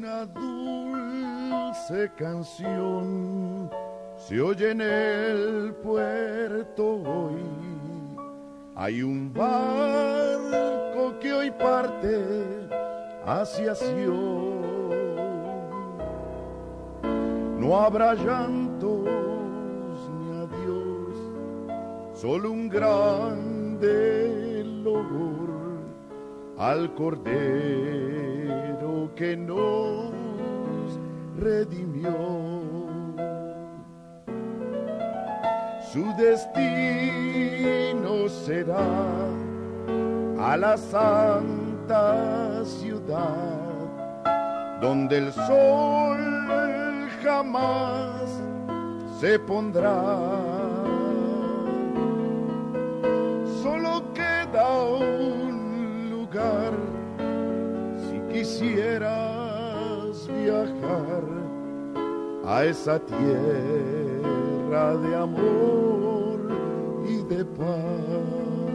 Una dulce canción se oye en el puerto hoy. Hay un barco que hoy parte hacia Sion. No habrá llantos ni adiós, solo un grande loor al Cordero que nos redimió. Su destino será a la santa ciudad, donde el sol jamás se pondrá. Solo queda un lugar si quisieras viajar a esa tierra de amor y de paz.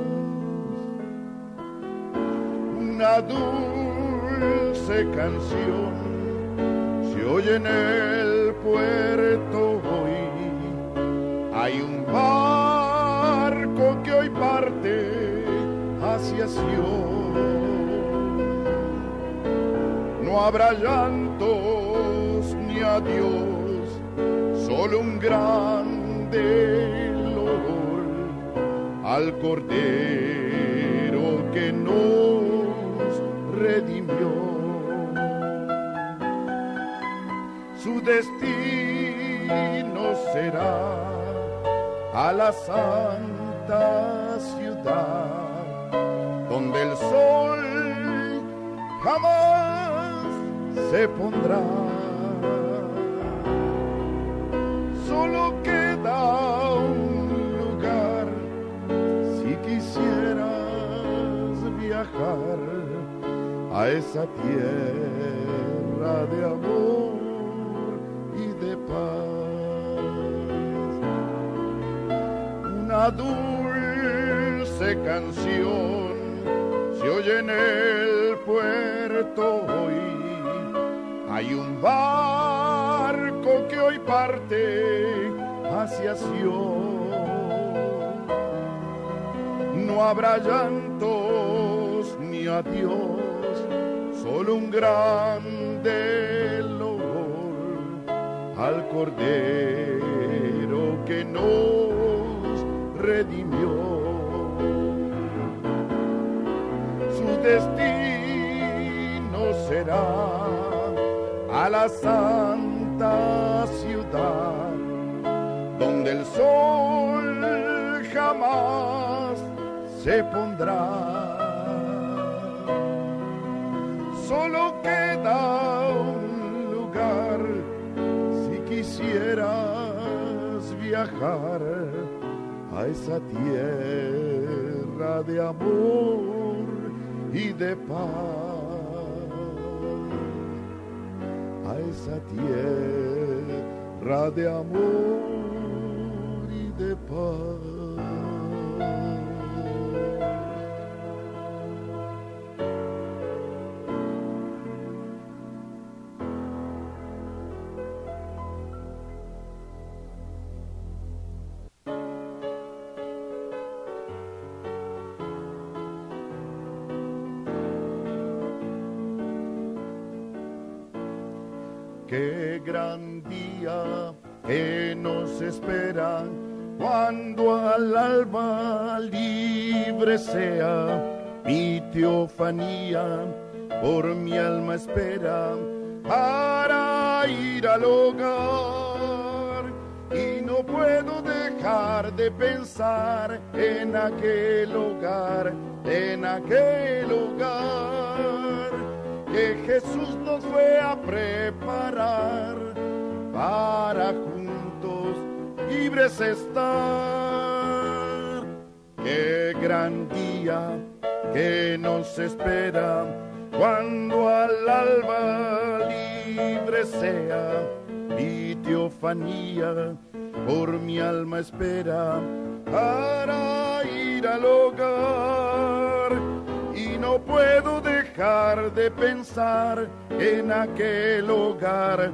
Una dulce canción se oye en el puerto hoy. Hay un barco que hoy parte hacia Sion. No habrá llantos ni adiós, solo un grande loor al Cordero que nos redimió. Su destino será a la santa ciudad, donde el sol jamás se pondrá. Solo queda un lugar si quisieras viajar a esa tierra de amor y de paz. Una dulce canción se oye en el puerto hoy. Hay un barco que hoy parte hacia Sion. No habrá llantos ni adiós, solo un grande loor al Cordero que nos redimió. Su destino será a la santa ciudad, donde el sol jamás se pondrá. Solo queda un lugar si quisieras viajar a esa tierra de amor y de paz. A esa tierra de amor y de paz. Qué gran día que nos espera cuando al alba libre sea mi teofanía. Por mi alma espera para ir al hogar y no puedo dejar de pensar en aquel hogar, en aquel hogar que Jesús nos fue a preparar para juntos libres estar. Qué gran día que nos espera cuando al alba libre sea mi teofanía. Por mi alma espera para ir al hogar y no puedo dejar dejar de pensar en aquel hogar,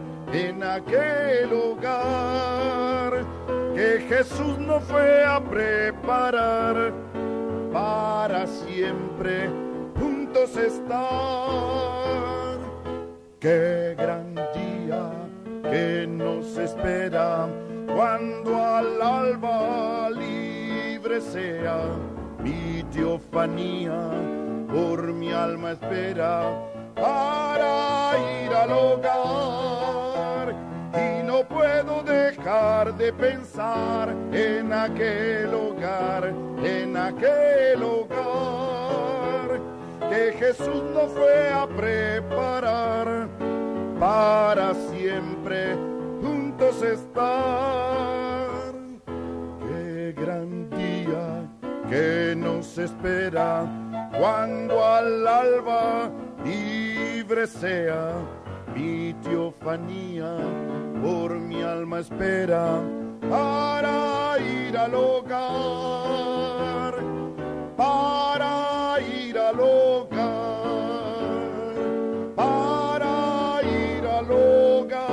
que Jesús nos fue a preparar para siempre juntos estar. Qué gran día que nos espera cuando al alba libre sea. Mi teofanía por mi alma espera para ir al hogar, y no puedo dejar de pensar en aquel hogar, que Jesús nos fue a preparar para siempre juntos estar. Qué gran día que nos espera cuando al alba libre sea. Mi teofanía por mi alma espera para ir al hogar, para ir al hogar, para ir al hogar.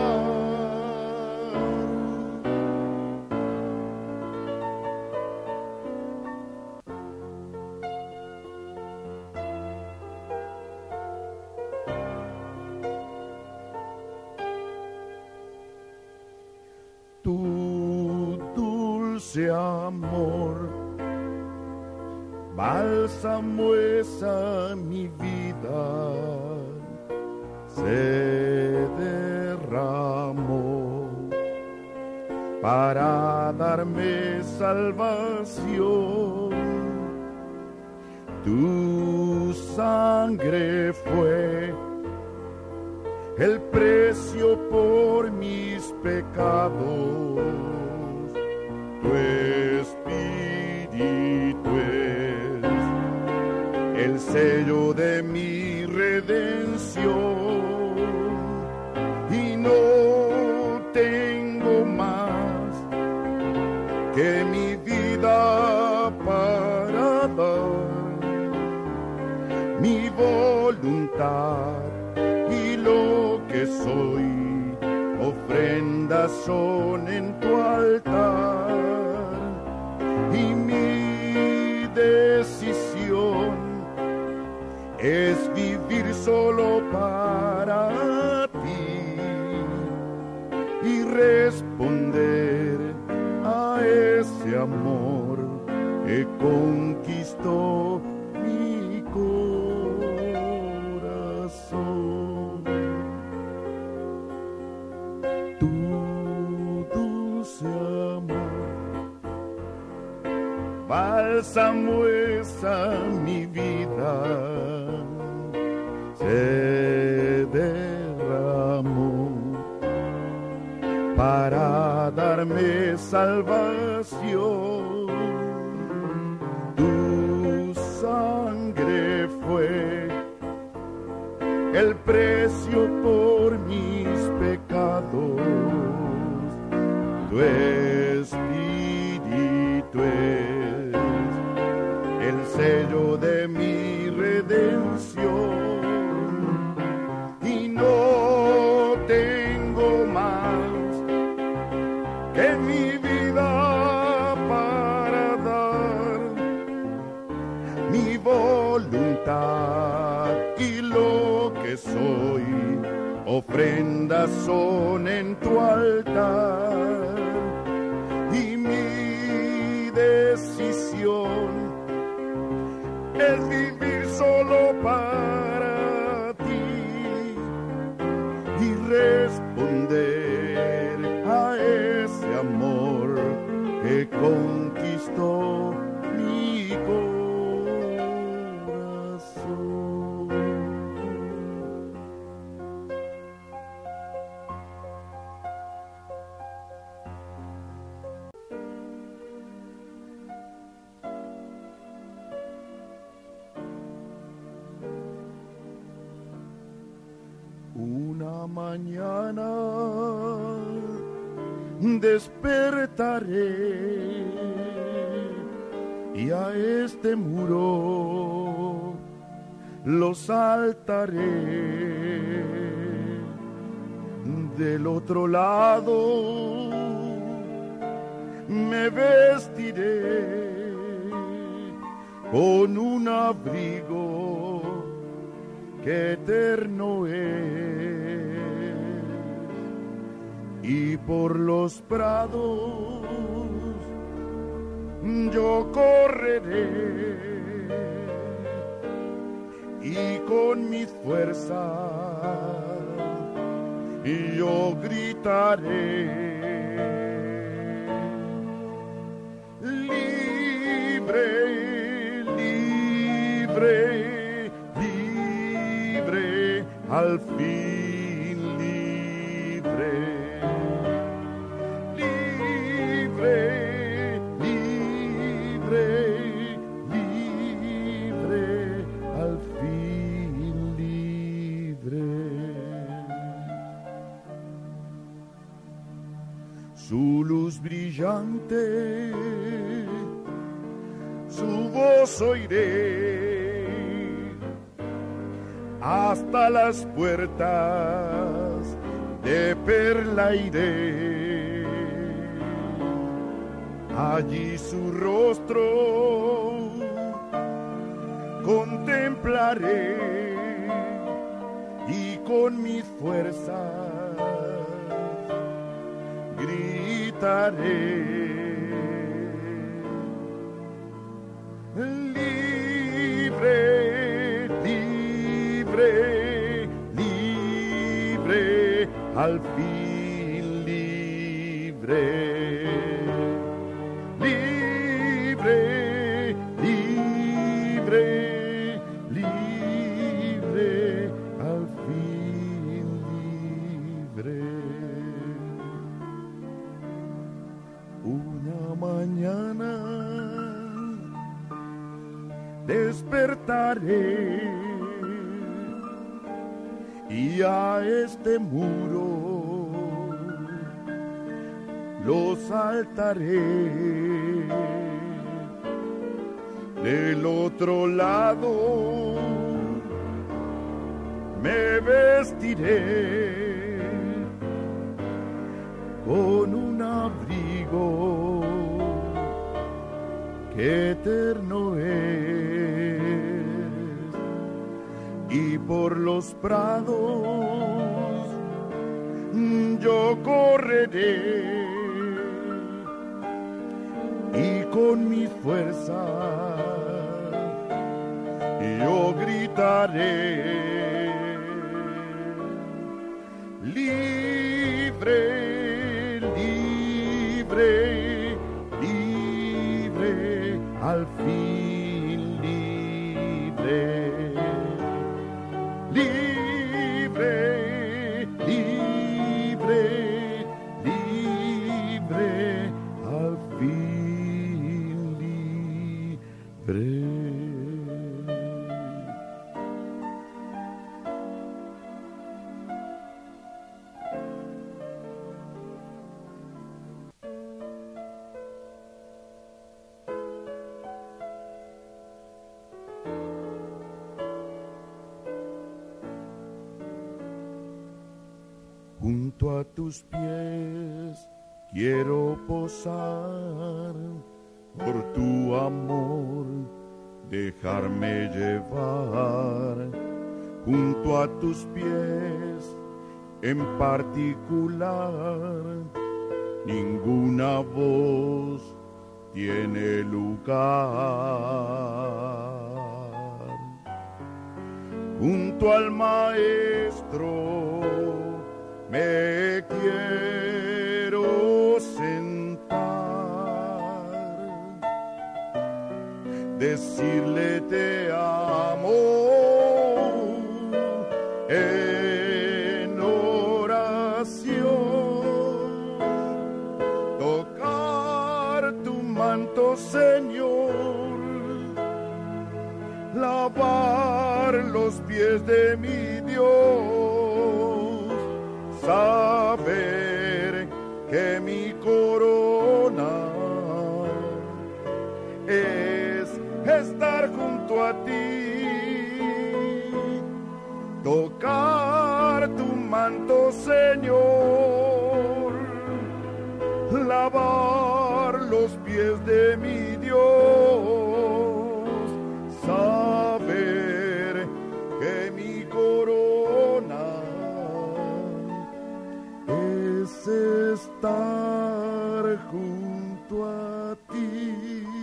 Tu dulce amor, bálsamo es a mi vida, se derramó para darme salvación. Tu sangre fue el precio por mis pecados, tu espíritu es el sello de mi redención, y no tengo más que mi vida para dar, mi voluntad y lo que soy, ofrendas son en tu altar, y mi decisión es vivir solo para ti y responder a ese amor que conquistó mi corazón. Tu dulce amor, bálsamo es a mi vida, se derramó para darme salvación. Tu sangre fue el precio por mis pecados, tu espíritu es el sello de mi redención, y no tengo más que mi vida para dar, mi voluntad y lo que soy, ofrendas son en tu altar, y mi decisión es vivir solo para ti y responder a ese amor que conquistó mi corazón. Una mañana despertaré y a este muro lo saltaré. Del otro lado me vestiré con un abrigo que eterno es, y por los prados yo correré y con mis fuerzas yo gritaré. Libre, libre, libre, al fin libre. Libre, libre, libre, al fin libre. Su luz brillante, su voz oiré, hasta las puertas de perla iré. Allí su rostro contemplaré y con mis fuerzas gritaré. Libre, libre, libre, al fin libre. Libre, libre, libre, al fin libre. Una mañana despertaré y a este muro lo saltaré. Del otro lado me vestiré con un abrigo que eterno es, y por los prados yo correré y con mis fuerzas yo gritaré. Libre, libre, libre, al fin libre. Libre, libre, libre, al fin libre. Junto a tus pies quiero posar, por tu amor dejarme llevar. Junto a tus pies en particular, ninguna voz tiene lugar. Junto al maestro me quiero sentar, decirle te amo en oración, tocar tu manto, Señor, lavar los pies de mi Dios, saber que mi corona es estar junto a ti, tocar tu manto, Señor, lavar los pies de mi Dios, saber que mi corona es estar junto a ti,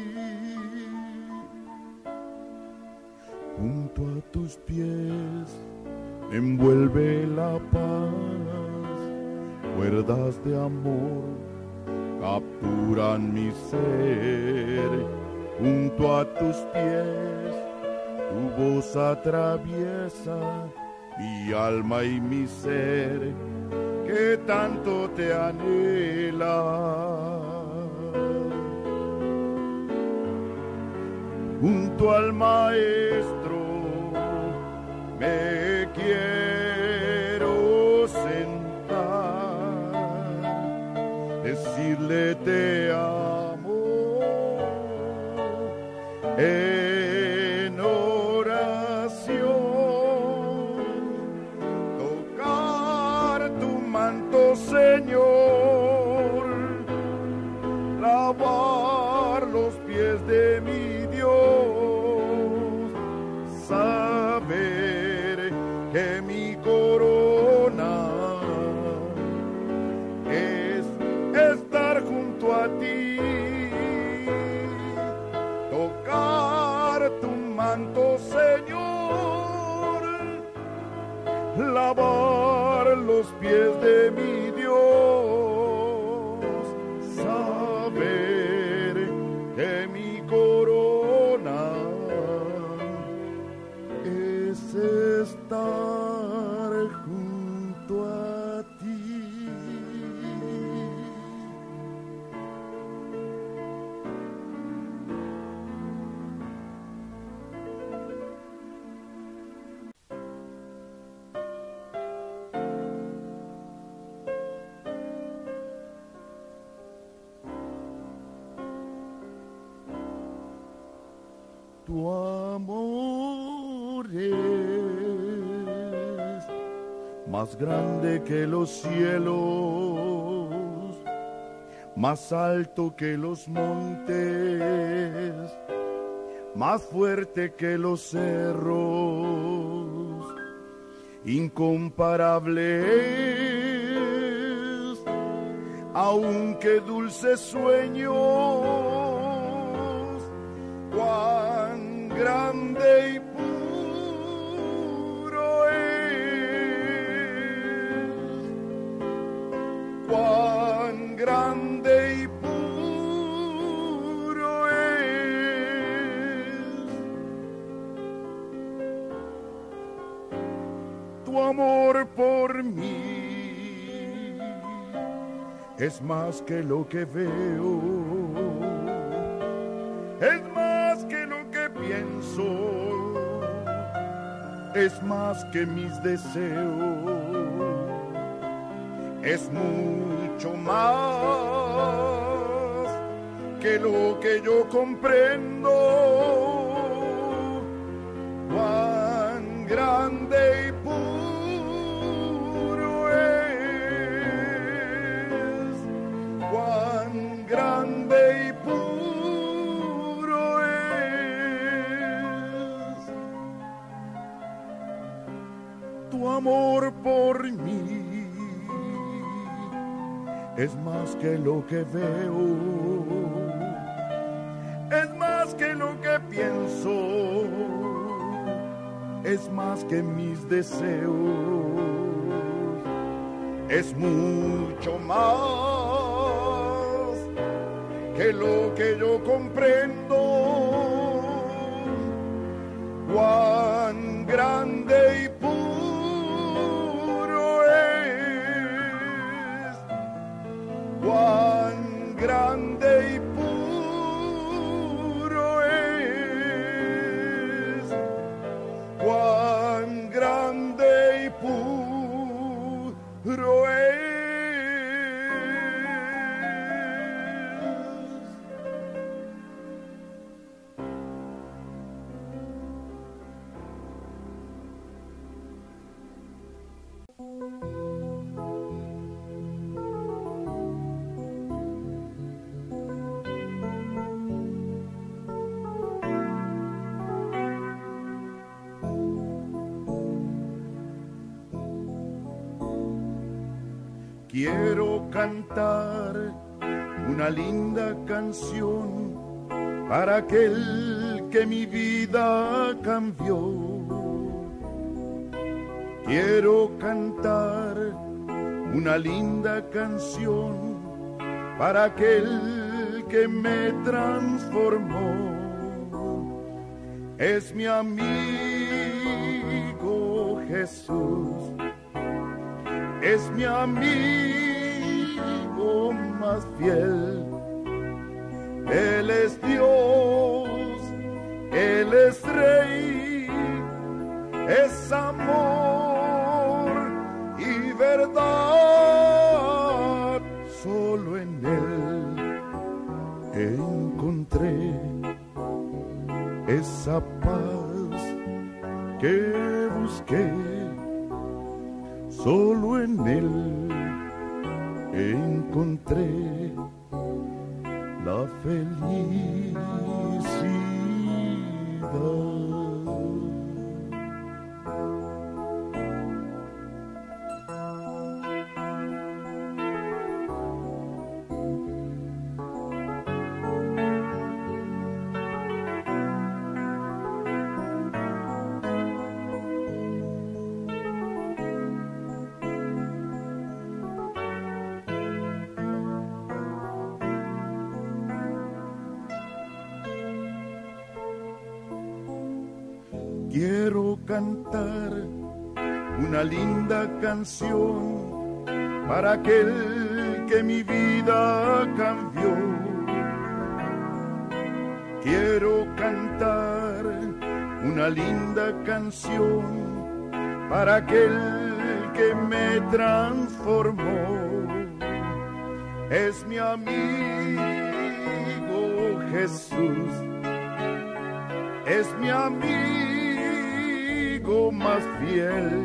junto a tus pies envuelve la paz, cuerdas de amor capturan mi ser, junto a tus pies tu voz atraviesa mi alma y mi ser, que tanto te anhela. Junto al Maestro me quiero sentar, decirle te amo en oración, tocar tu manto, Señor, lavar los pies de mi Dios, saber que mi corona es estar junto a ti, tocar tu manto, Señor, lavar los pies de mi Dios, saber que mi corona es estar junto a ti. Tu amor es más grande que los cielos, más alto que los montes, más fuerte que los cerros, incomparable es, aunque dulces sueños, cuán grande y puro es, cuán grande y puro es tu amor por mí, es más que lo que veo, es más que lo que pienso, es más que mis deseos, es mucho más que lo que yo comprendo, cuán grande y puro es, cuán grande y puro es tu amor por mí, es más que lo que veo, es más que lo que pienso, es más que mis deseos, es mucho más que lo que yo comprendo, cuán grande y puro es, cuán grande y puro es, cuán grande y puro es. Quiero cantar una linda canción para aquel que mi vida cambió. Quiero cantar una linda canción para aquel que me transformó. Es mi amigo Jesús, es mi amigo más fiel. Él es Dios, Él es Rey, es amor y verdad. Solo en Él encontré esa paz que busqué. Solo en Él encontré la felicidad. Quiero cantar una linda canción para aquel que mi vida cambió. Quiero cantar una linda canción para aquel que me transformó. Es mi amigo Jesús, es mi amigo más fiel.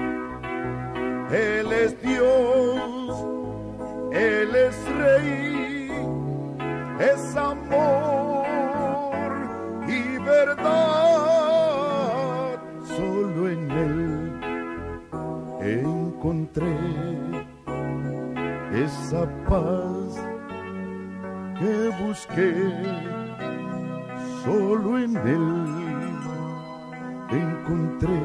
Él es Dios, Él es Rey, es amor y verdad. Solo en Él encontré esa paz que busqué. Solo en Él encontré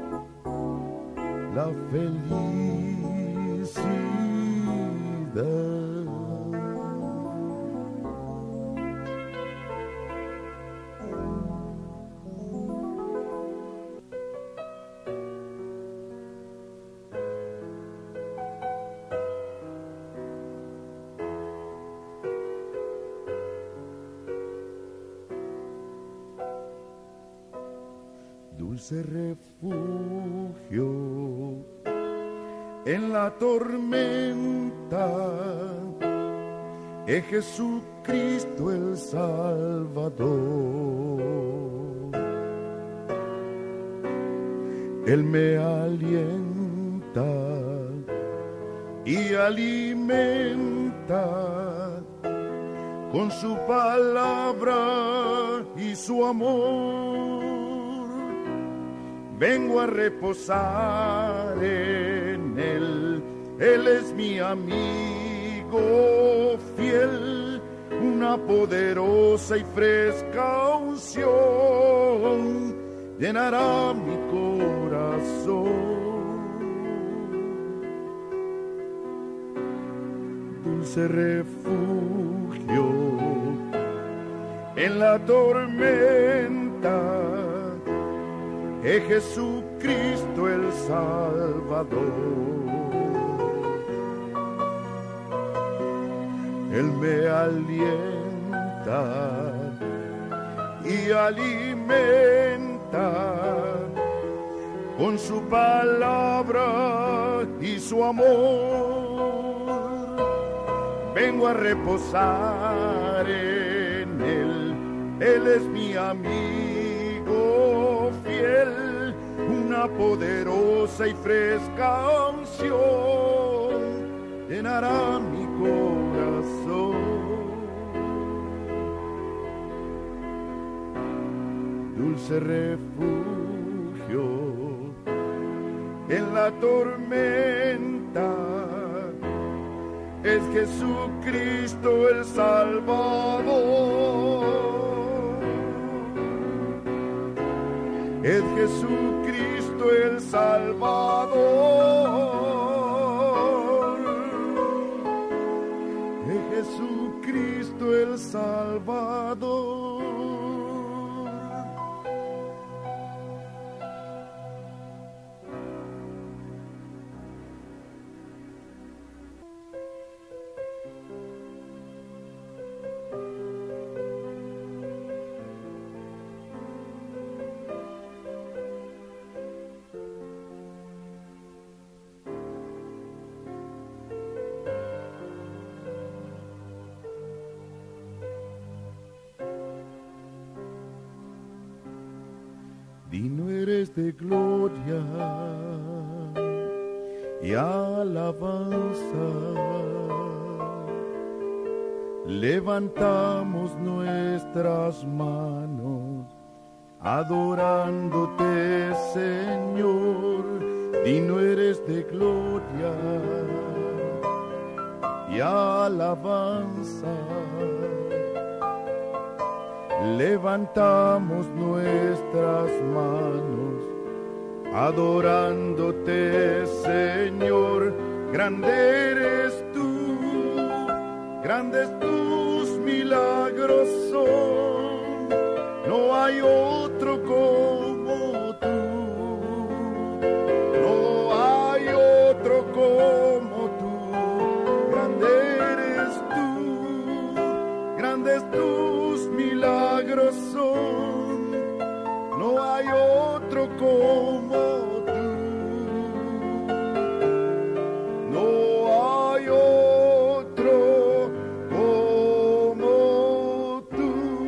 la felicidad. Dulce refugio en la tormenta, es Jesucristo el Salvador. Él me alienta y alimenta con su palabra y su amor. Vengo a reposar en Él, Él es mi amigo fiel, una poderosa y fresca unción llenará mi corazón. Dulce refugio en la tormenta, es Jesucristo el Salvador. Él me alienta y alimenta con su palabra y su amor. Vengo a reposar en Él, Él es mi amigo fiel, una poderosa y fresca unción llenará mi corazón. Dulce refugio en la tormenta, es Jesucristo el Salvador. Es Jesucristo el Salvador. Es Jesucristo el Salvador. Digno eres de gloria y alabanza. Levantamos nuestras manos adorándote, Señor. Digno eres de gloria y alabanza. Levantamos nuestras manos, adorándote, Señor. Grande eres tú, grandes tus milagros son. No hay otro como tú, no hay otro como tú. Grande eres tú, grandes tus milagros son, no hay otro como tú, no hay otro como tú.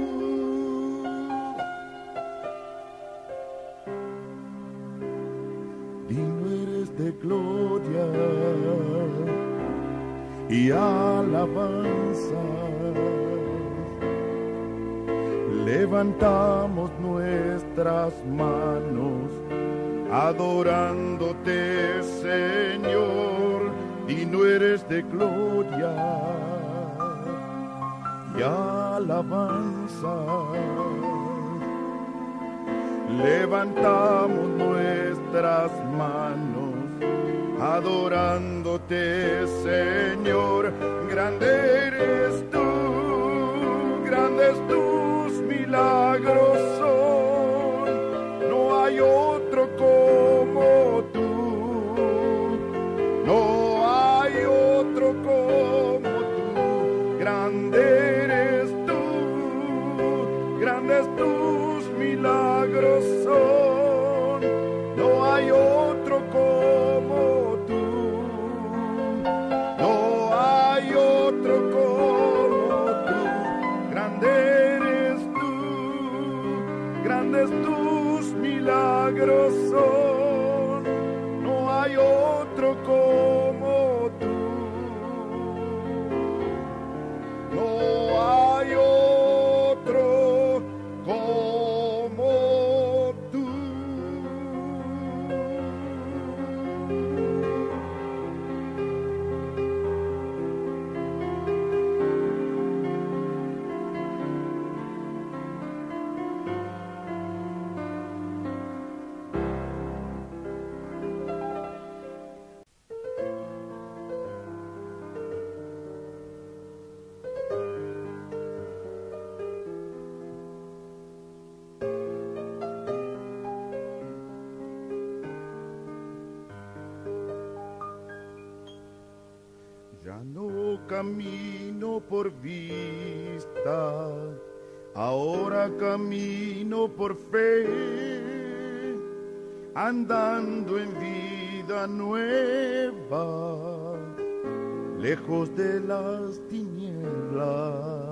Digno eres de gloria y alabanza. Levantamos nuestras manos, adorándote, Señor. Digno eres de gloria y alabanza. Levantamos nuestras manos, adorándote, Señor. Grande eres tú, grandes tus milagros son, no hay otro como tú, no hay otro como tú. Grande eres tú, grandes tus milagros son, no hay otro como tú, no hay otro como tú. Grande eres tú, grandes tus milagros son, no hay otro como tú, no hay otro como tú. Ya no camino por vista, ahora camino por fe, andando en vida nueva, lejos de las tinieblas.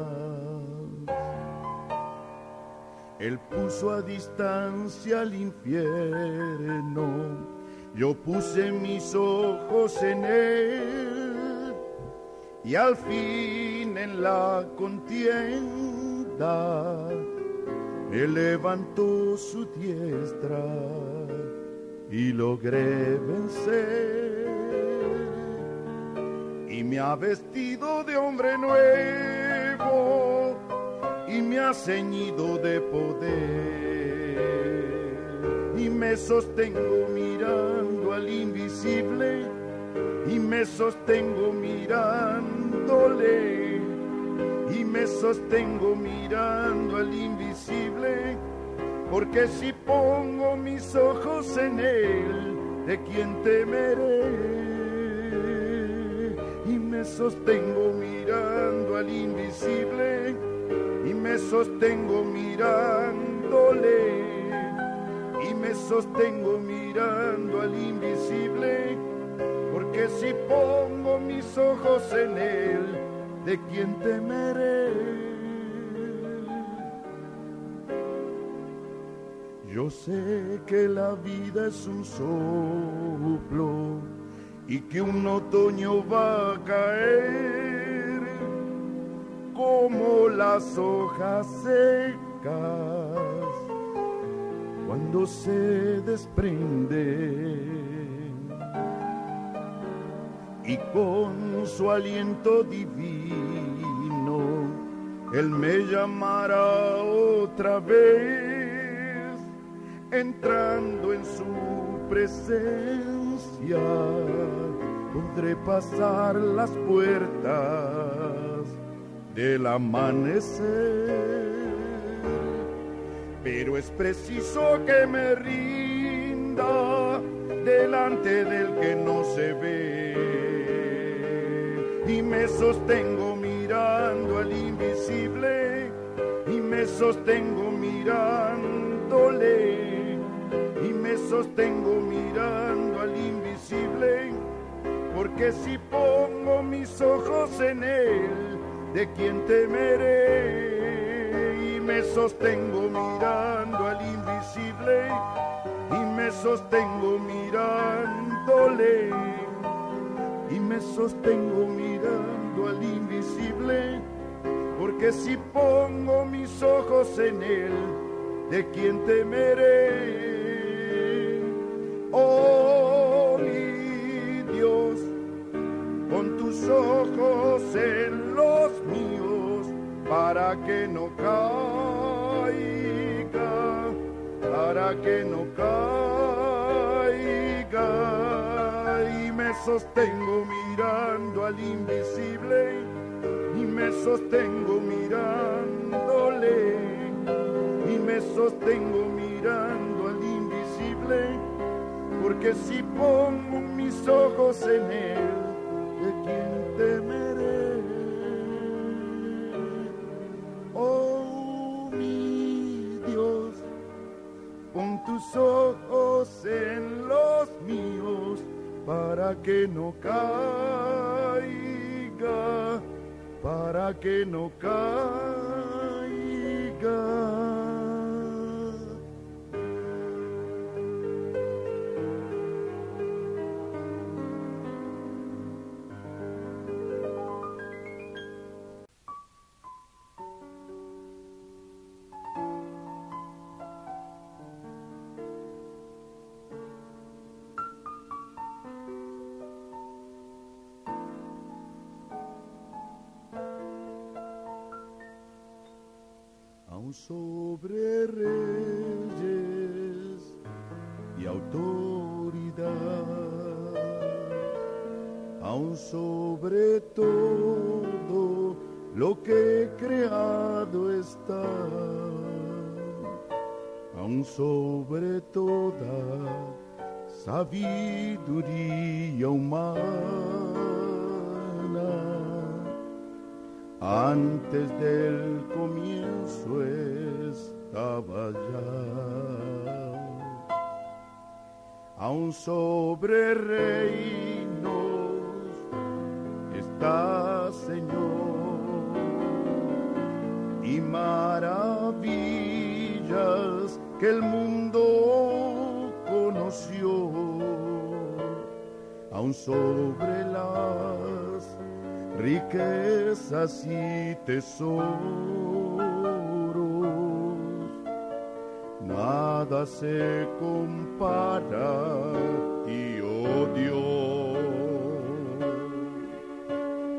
Él puso a distancia el infierno, yo puse mis ojos en él, y al fin en la contienda me levantó su diestra y logré vencer. Y me ha vestido de hombre nuevo y me ha ceñido de poder, y me sostengo mirando al invisible, y me sostengo mirándole, y me sostengo mirando al invisible, porque si pongo mis ojos en él, ¿de quién temeré? Y me sostengo mirando al invisible, y me sostengo mirándole, y me sostengo mirando al invisible, porque si pongo mis ojos en él, ¿de quién temeré? Yo sé que la vida es un soplo y que un otoño va a caer como las hojas secas cuando se desprenden, y con su aliento divino él me llamará otra vez, entrando en su presencia podré pasar las puertas del amanecer. Pero es preciso que me rinda delante del que no se ve, y me sostengo mirando al invisible, y me sostengo mirándole, y me sostengo mirando al invisible, porque si pongo mis ojos en él, ¿de quién temeré? Y me sostengo mirando al invisible, y me sostengo mirándole, y me sostengo mirando al invisible, porque si pongo mis ojos en él, ¿de quién temeré? Oh, mi Dios, pon tus ojos en los míos para que no caiga, para que no caiga. Y me sostengo mirando al invisible, y me sostengo mirándole, y me sostengo mirando al invisible, porque si pongo mis ojos en él, ¿de quién temeré? Oh, mi Dios, pon tus ojos en los míos para que no caiga, para que no caiga. Sobre reyes y autoridad, aun sobre todo lo que creado está, aun sobre toda sabiduría humana. Antes del comienzo estaba ya, aun sobre reinos está Señor, y maravillas que el mundo conoció, aun sobre las riquezas y tesoros, nada se compara a ti, oh Dios.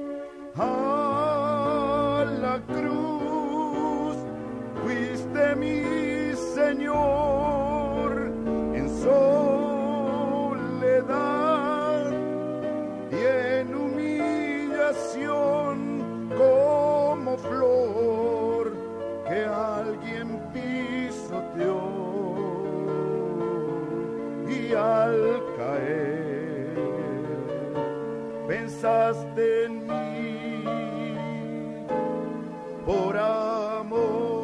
pensaste en mí por amor.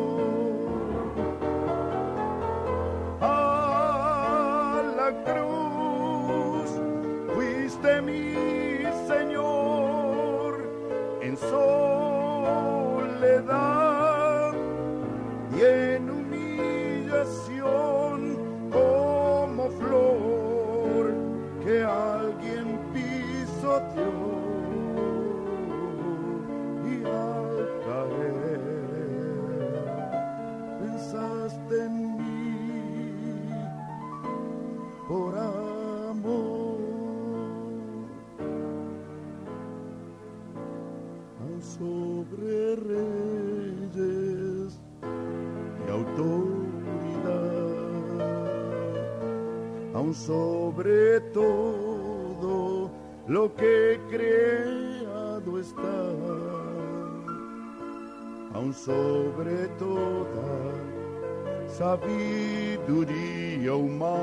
A la cruz fuiste mi Señor en soledad y en humillación, como flor que alguien pisoteó, y al caer pensaste en mí por amor. Aun sobre reyes y autoridad, aun sobre todo lo que creado está, aun sobre toda sabiduría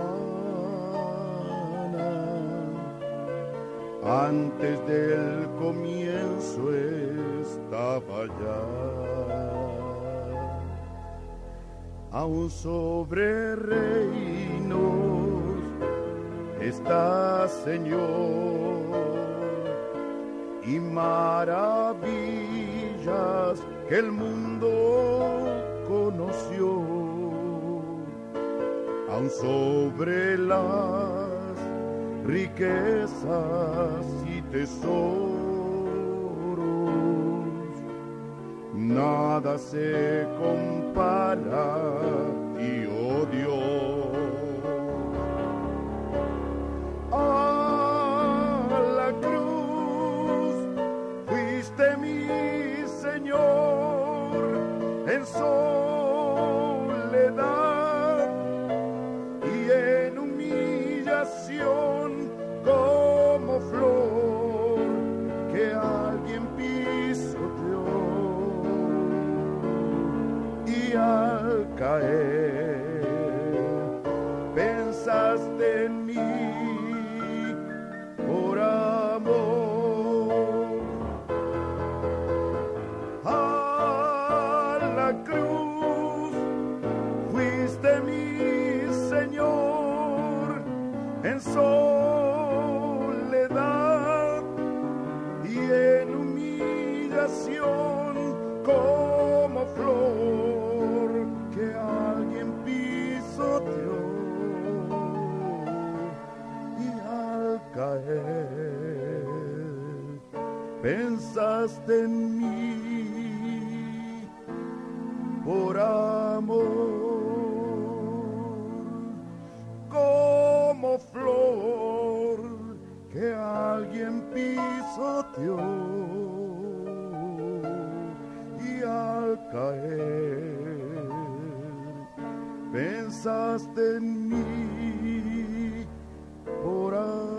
humana, antes del comienzo estaba ya. Aun sobre reinos está, Señor, y maravillas que el mundo conoció. Aun sobre las riquezas y tesoros, nada se compara, y oh Dios, a la cruz fuiste mi Señor en soledad y en humillación, como flor que alguien pisoteó, y al caer pensaste en mí por amor. A la cruz fuiste mi Señor en soledad y en humillación, como flor que alguien pisoteó, y al caer pensaste en mí por amor, como flor que alguien pisoteó, y al caer pensaste en mí por amor.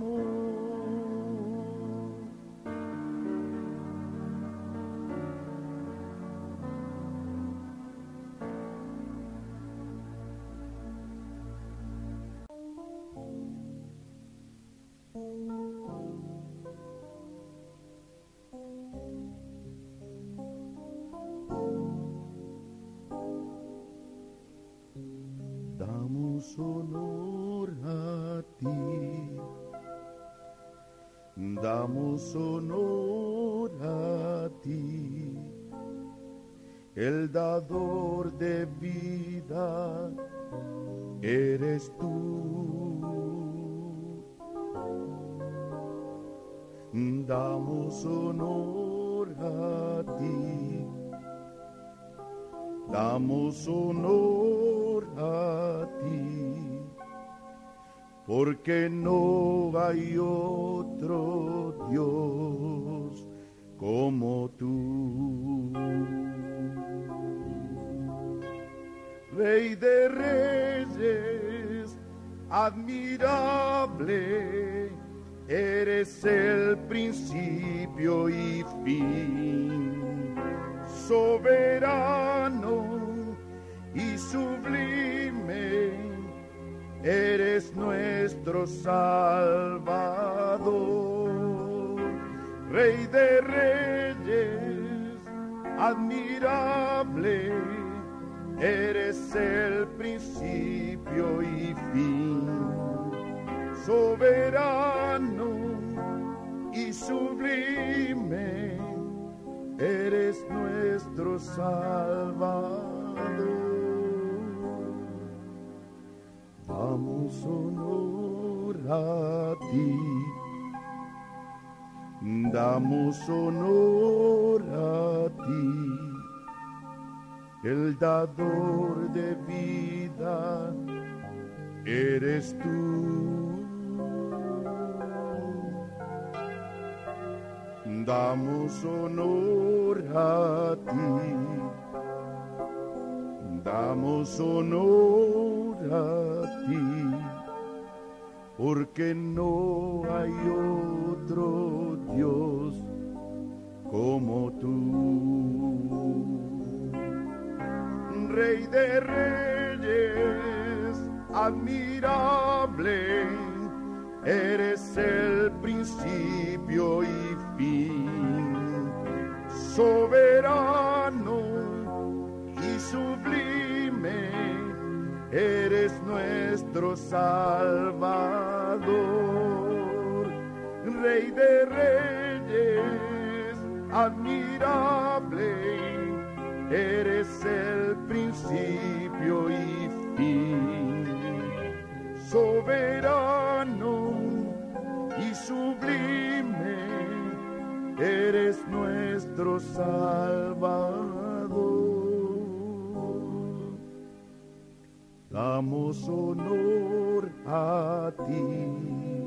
Damos honor a ti, damos honor a ti, el dador de vida eres tú. Damos honor a ti, damos honor a ti, porque no hay otro Dios como tú. Rey de reyes, admirable, eres el principio y fin, soberano y sublime, eres nuestro Salvador. Rey de reyes, admirable, eres el principio y fin, soberano y sublime, eres nuestro Salvador. Damos honor a ti, damos honor a ti, el dador de vida eres tú. Damos honor a ti, damos honor a ti, porque no hay otro Dios como tú. Rey de reyes, admirable, eres el principio y fin, soberano y sublime, eres nuestro Salvador. Rey de reyes, admirable, eres el principio y fin, soberano y sublime, eres nuestro Salvador. Damos honor a ti,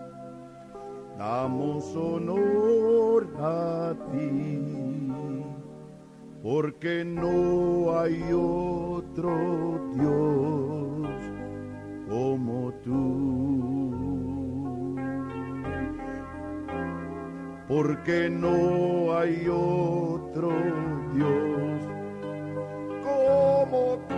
damos honor a ti, porque no hay otro Dios como tú, porque no hay otro Dios como tú.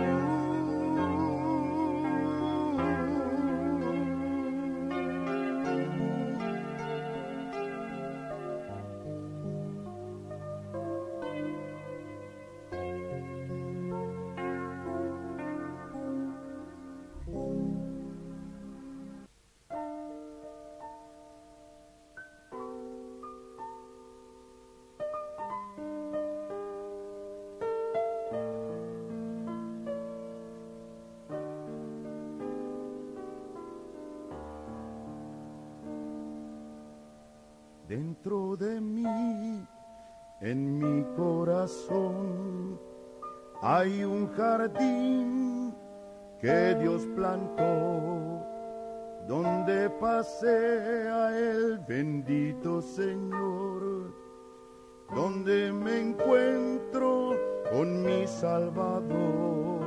Dentro de mí, en mi corazón, hay un jardín que Dios plantó, donde pasea el bendito Señor, donde me encuentro con mi Salvador.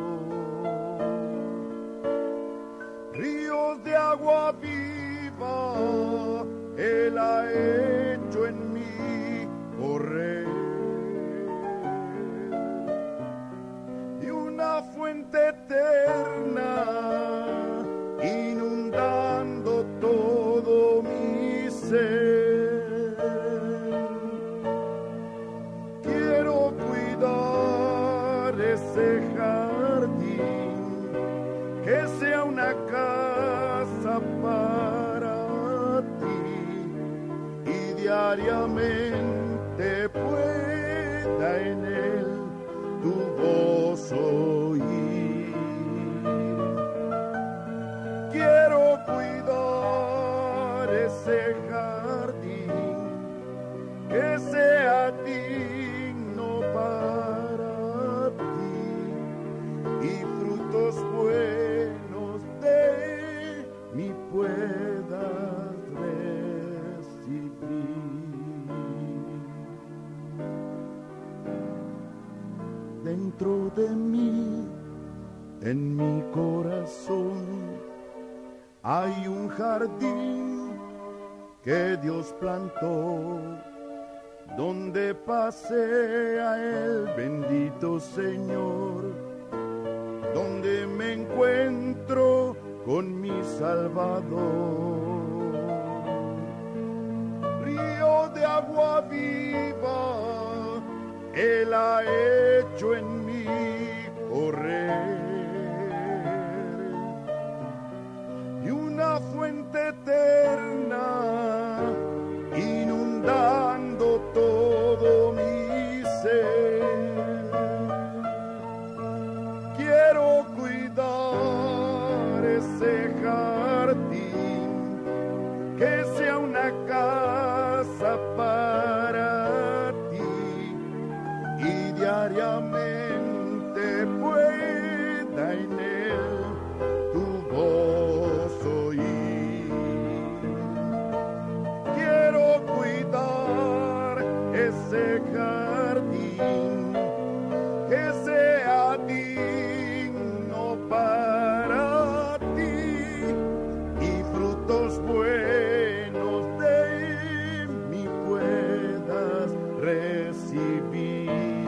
Ríos de agua viva Él ha hecho en mí correr, y una fuente eterna inundando todo mi ser. Quiero cuidar ese jardín, que sea una casa para ti, y diariamente pueda en él tu voz oír. Quiero cuidar ese jardín, que sea digno para ti, y frutos buenos de mí puedas recibir. Dentro de mí, en mi corazón, hay un jardín que Dios plantó, donde pasea el bendito Señor, donde me encuentro con mi Salvador. Río de agua agua viva, Él ha hecho en mí correr. Y una fuente eterna inundando todo mi ser. Quiero cuidar ese jardín, que sea una casa para ti, y diariamente pueda en él tu voz oír. Quiero cuidar ese jardín, que sea digno para ti, y frutos buenos de mí puedas recibir.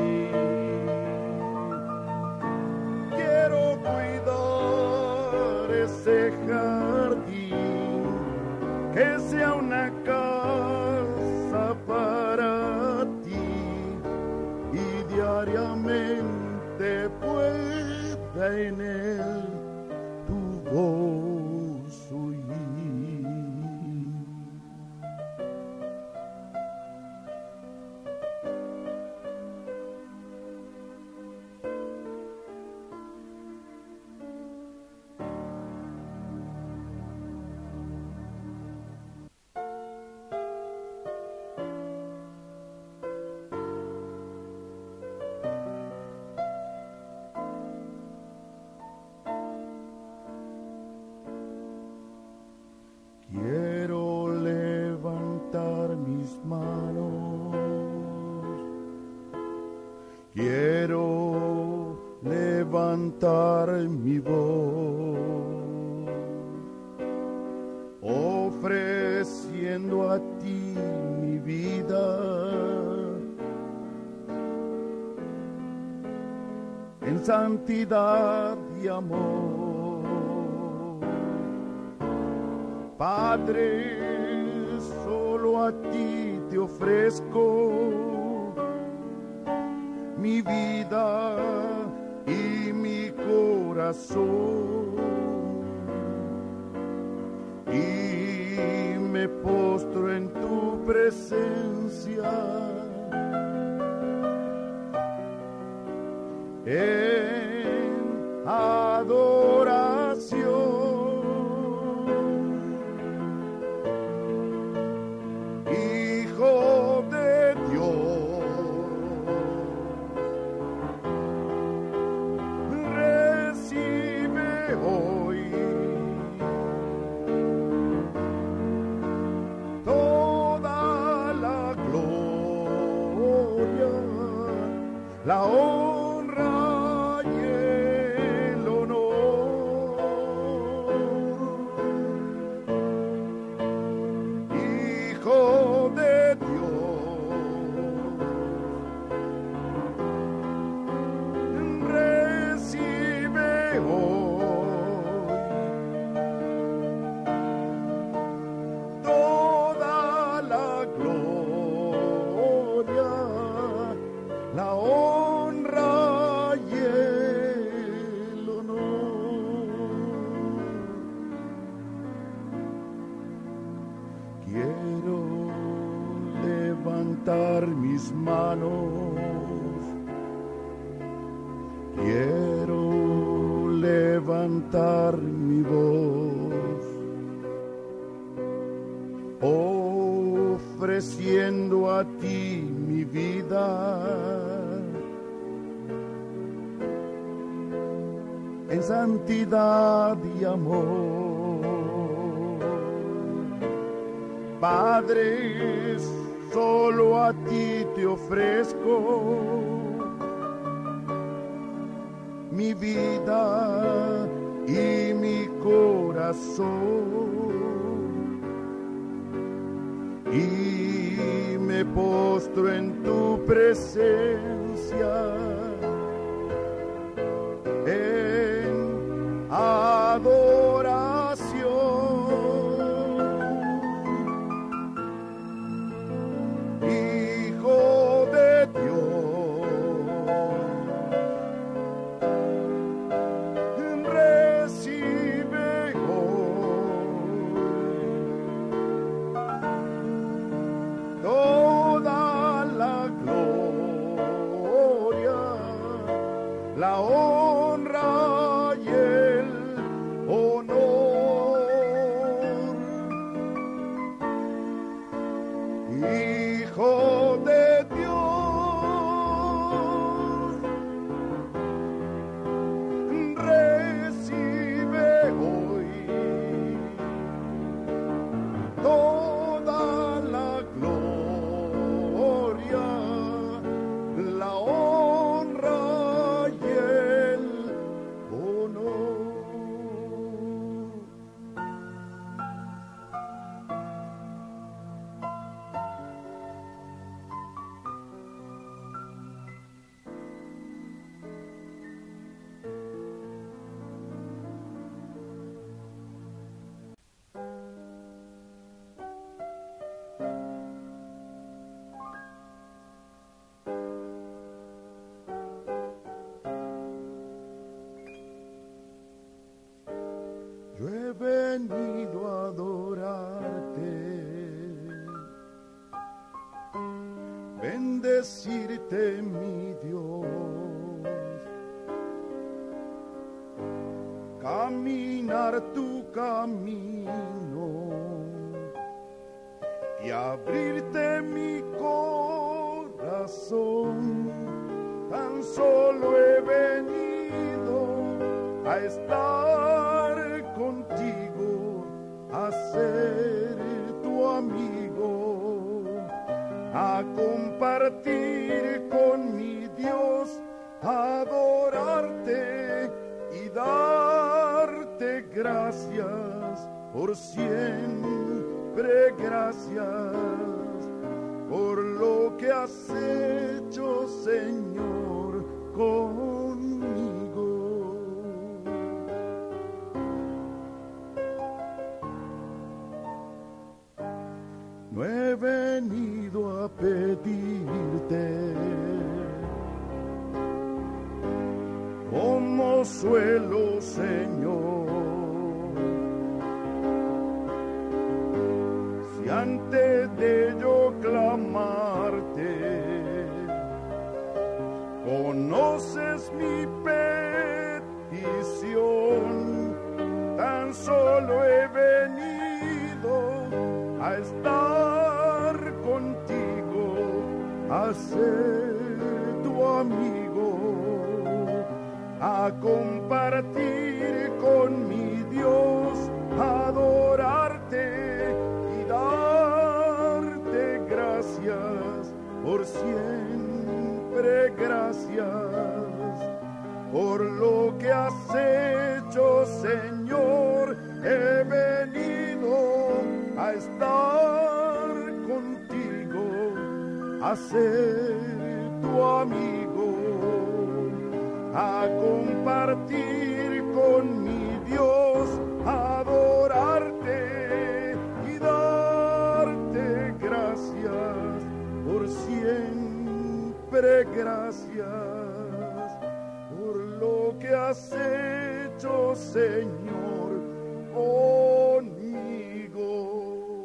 Quiero cuidar ese jardín, que sea una casa para ti, y diariamente pueda en él tu voz oír. Quiero levantar mis manos, quiero levantar mi voz, ofreciendo a ti mi vida, en santidad y amor. Padre, solo a ti te ofrezco mi vida y mi corazón, y me postro en tu presencia, en adoración. Hijo de Dios, recibe hoy toda la gloria, la honra y el honor. Hijo de Dios, recibe hoy toda la gloria, la honra y el honor. Quiero levantar mis manos, quiero levantar mi voz, ofreciendo a ti mi vida, en santidad y amor. Padre, solo a ti te ofrezco mi vida y mi corazón, y me postro en tu presencia, en adoración. la honra y el honor. Hijo de Dios, recibe hoy toda la gloria, la honra y el honor. Yo he venido a adorarte, bendecirte, mi Dios, caminar tu camino y abrirte mi corazón. Tan solo he venido a estar contigo, a ser tu amigo, a compartir con mi Dios, a adorarte y darte gracias por siempre, gracias por lo que has hecho, Señor, conmigo. No he venido a pedirte como suelo, Señor, si antes de yo clamarte conoces mi petición. Tan solo he venido a estar contigo, a ser tu amigo, a compartir con mi Dios, a adorarte y darte gracias por siempre, gracias por lo que has hecho, Señor. He venido a estar contigo, a ser tu amigo, a compartir con mi Dios, a adorarte y darte gracias por siempre, gracias por lo que has hecho, Señor, conmigo.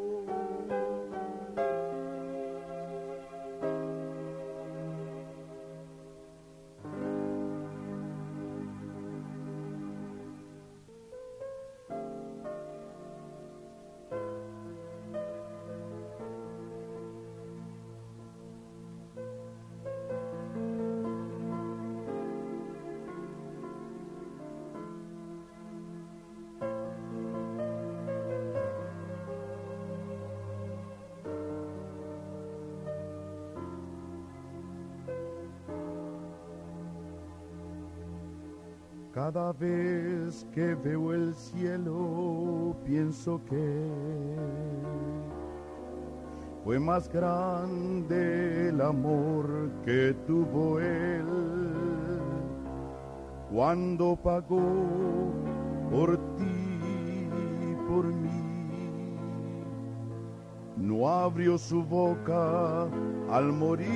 Cada vez que veo el cielo pienso que fue más grande el amor que tuvo Él cuando pagó por ti, por mí. No abrió su boca al morir,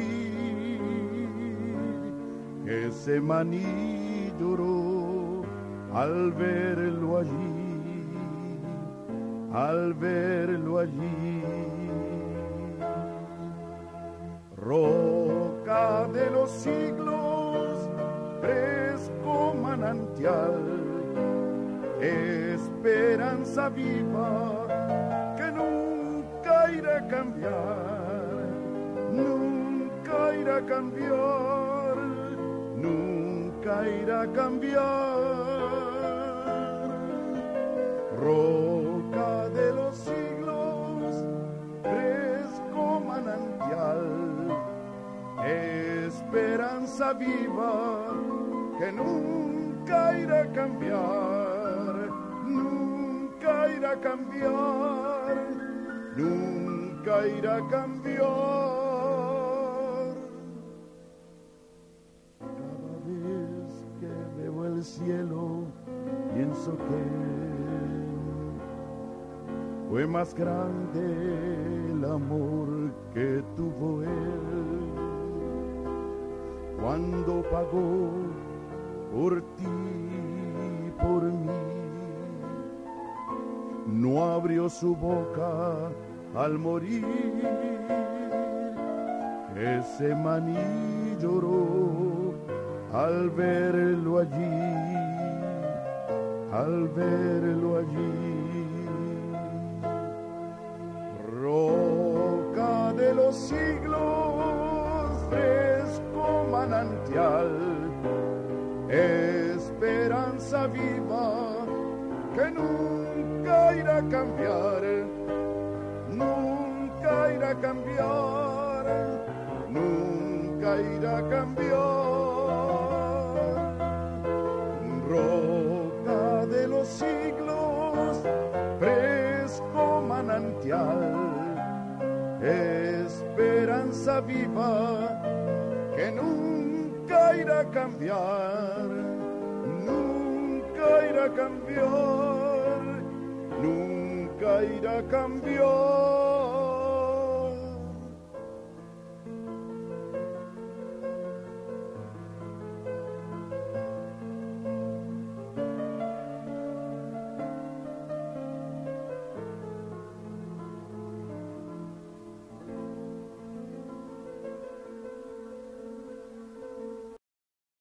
Getsemaní lloró al verlo allí, al verlo allí. Roca de los siglos, fresca manantial, esperanza viva que nunca irá a cambiar, nunca irá a cambiar, nunca irá a cambiar. Roca de los siglos, fresco manantial, esperanza viva que nunca irá a cambiar, nunca irá a cambiar, nunca irá a cambiar. Cada vez que veo el cielo pienso que fue más grande el amor que tuvo él cuando pagó por ti, por mí. No abrió su boca al morir, ese maní lloró al verlo allí, al verlo allí. Roca de los siglos, fresco manantial, esperanza viva que nunca irá a cambiar, nunca irá a cambiar, nunca irá a cambiar. Roca de los siglos, fresco manantial, esperanza viva que nunca irá a cambiar, nunca irá a cambiar, nunca irá a cambiar.